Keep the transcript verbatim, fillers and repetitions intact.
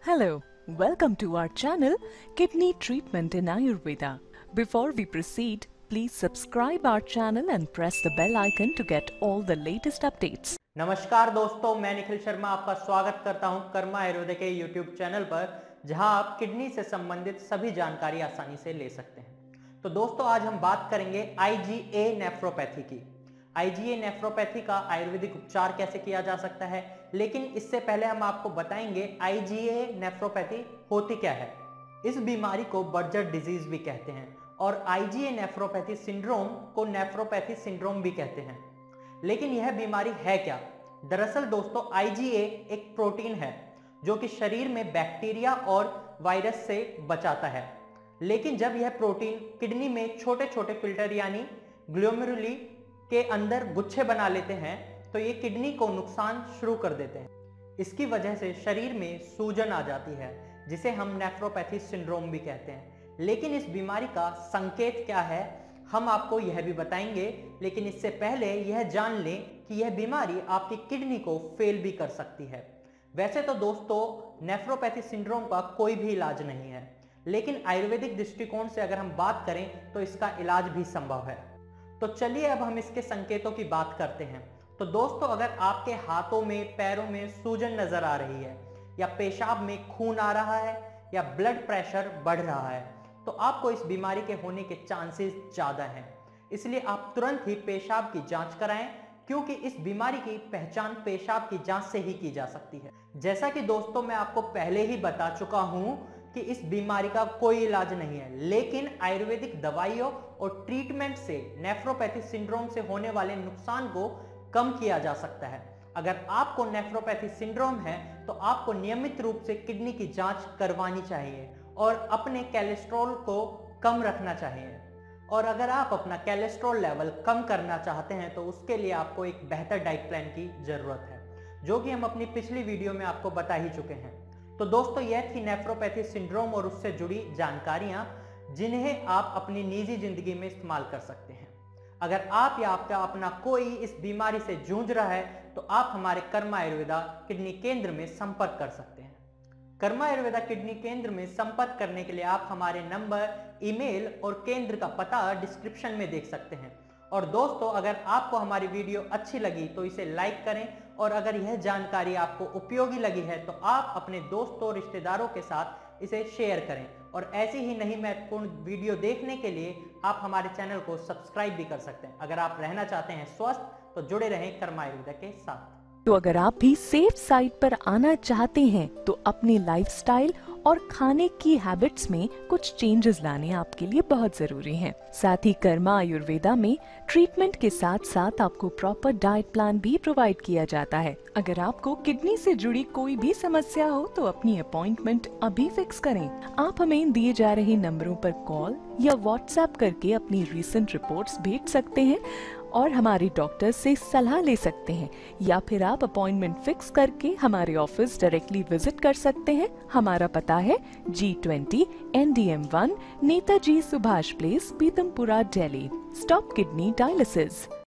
Hello, welcome to our channel Kidney Treatment in Ayurveda. Before we proceed, please subscribe our channel and press the bell icon to get all the latest updates. नमस्कार दोस्तों, मैं निखिल शर्मा आपका स्वागत करता हूं कर्मा आयुर्वेदा के YouTube channel पर, जहां आप किडनी से संबंधित सभी जानकारी आसानी से ले सकते हैं। तो दोस्तों, आज हम बात करेंगे आईजीए नेफ्रोपैथी की। आईजीए नेफ्रोपैथी का आयुर्वेदिक उपचार कैसे किया जा सकता है, लेकिन इससे पहले हम आपको बताएंगे आईजीए नेफ्रोपैथी होती क्या है। इस बीमारी को बर्जर डिजीज भी कहते हैं और आईजीए नेफ्रोपैथी सिंड्रोम को नेफ्रोपैथी सिंड्रोम भी कहते हैं। लेकिन यह बीमारी है क्या? दरअसल दोस्तों, आईजीए एक प्रोटीन है जो कि शरीर में बैक्टीरिया और वायरस से बचाता है। लेकिन जब यह प्रोटीन किडनी में छोटे छोटे फिल्टर यानी ग्लोमेरुली के अंदर गुच्छे बना लेते हैं तो ये किडनी को नुकसान शुरू कर देते हैं। इसकी वजह से शरीर में सूजन आ जाती है, जिसे हम नेफ्रोपैथी सिंड्रोम भी कहते हैं। लेकिन इस बीमारी का संकेत क्या है, हम आपको यह भी बताएंगे। लेकिन इससे पहले यह जान लें कि यह बीमारी आपकी किडनी को फेल भी कर सकती है। वैसे तो दोस्तों, नेफ्रोपैथी सिंड्रोम का कोई भी इलाज नहीं है, लेकिन आयुर्वेदिक दृष्टिकोण से अगर हम बात करें तो इसका इलाज भी संभव है। तो चलिए अब हम इसके संकेतों की बात करते हैं। तो दोस्तों, अगर आपके हाथों में, पैरों में सूजन नजर आ रही है, या पेशाब में खून आ रहा है, या ब्लड प्रेशर बढ़ रहा है, तो आपको इस बीमारी के होने के चांसेस ज्यादा हैं। इसलिए आप तुरंत ही पेशाब की जांच कराएं, क्योंकि इस बीमारी की पहचान पेशाब की जांच से ही की जा सकती है। जैसा कि दोस्तों मैं आपको पहले ही बता चुका हूं कि इस बीमारी का कोई इलाज नहीं है, लेकिन आयुर्वेदिक दवाइयों और ट्रीटमेंट से नेफ्रोपैथी सिंड्रोम से होने वाले नुकसान को कम किया जा सकता है। अगर आपको नेफ्रोपैथी सिंड्रोम है तो आपको नियमित रूप से किडनी की जांच करवानी चाहिए और अपने कोलेस्ट्रॉल को कम रखना चाहिए। और अगर आप अपना कोलेस्ट्रॉल लेवल कम करना चाहते हैं तो उसके लिए आपको एक बेहतर डाइट प्लान की जरूरत है, जो कि हम अपनी पिछली वीडियो में आपको बता ही चुके हैं। तो दोस्तों, यह थी नेफ्रोपैथी सिंड्रोम और उससे जुड़ी जानकारियां, जिन्हें आप अपनी निजी जिंदगी में इस्तेमाल कर सकते हैं। अगर आप या आपका अपना कोई इस बीमारी से जूझ रहा है तो आप हमारे कर्मा आयुर्वेदा किडनी केंद्र में संपर्क कर सकते हैं। कर्मा आयुर्वेदा किडनी केंद्र में संपर्क करने के लिए आप हमारे नंबर, ईमेल और केंद्र का पता डिस्क्रिप्शन में देख सकते हैं। और दोस्तों, अगर आपको हमारी वीडियो अच्छी लगी तो इसे लाइक करें, और अगर यह जानकारी आपको उपयोगी लगी है तो आप अपने दोस्तों, रिश्तेदारों के साथ इसे शेयर करें। और ऐसी ही नहीं महत्वपूर्ण वीडियो देखने के लिए आप हमारे चैनल को सब्सक्राइब भी कर सकते हैं। अगर आप रहना चाहते हैं स्वस्थ तो जुड़े रहें कर्मा आयुर्वेदा के साथ। तो अगर आप भी सेफ साइड पर आना चाहते हैं तो अपनी लाइफस्टाइल और खाने की हैबिट्स में कुछ चेंजेस लाने आपके लिए बहुत जरूरी हैं। साथ ही कर्मा आयुर्वेदा में ट्रीटमेंट के साथ साथ आपको प्रॉपर डाइट प्लान भी प्रोवाइड किया जाता है। अगर आपको किडनी से जुड़ी कोई भी समस्या हो तो अपनी अपॉइंटमेंट अभी फिक्स करें। आप हमें दिए जा रहे नंबरों पर कॉल या व्हाट्सएप करके अपनी रिसेंट रिपोर्ट्स भेज सकते हैं और हमारे डॉक्टर से सलाह ले सकते हैं, या फिर आप अपॉइंटमेंट फिक्स करके हमारे ऑफिस डायरेक्टली विजिट कर सकते हैं। हमारा पता है G twenty N D M one, Netaji Subhash place, Pitampura, Delhi. Stop kidney dialysis.